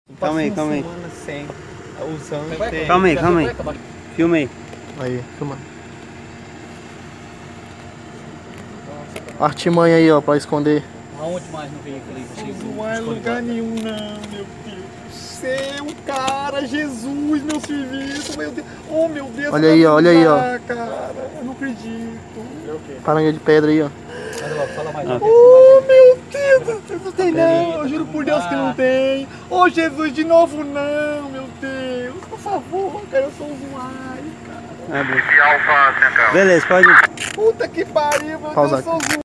Calma aí, calma aí. Sem, usando Calma aí, calma aí. Filma aí. Aí, filma. Artimanha aí, ó, pra esconder. Aonde mais no veículo aí? Não é lugar nenhum não, meu Deus do céu, cara, Jesus, meu serviço, meu Deus. Oh, meu Deus. Olha aí, ó, olha aí, ó. Cara, eu não acredito. Paranga de pedra aí, ó. Fala mais. Oh, meu Deus, não tem não, eu juro por Deus que não tem. Oh, Jesus, de novo não, meu Deus. Por favor, cara, eu sou usuário, cara. Beleza, pode ir. Puta que pariu, meu Pausa Deus, eu sou usuário.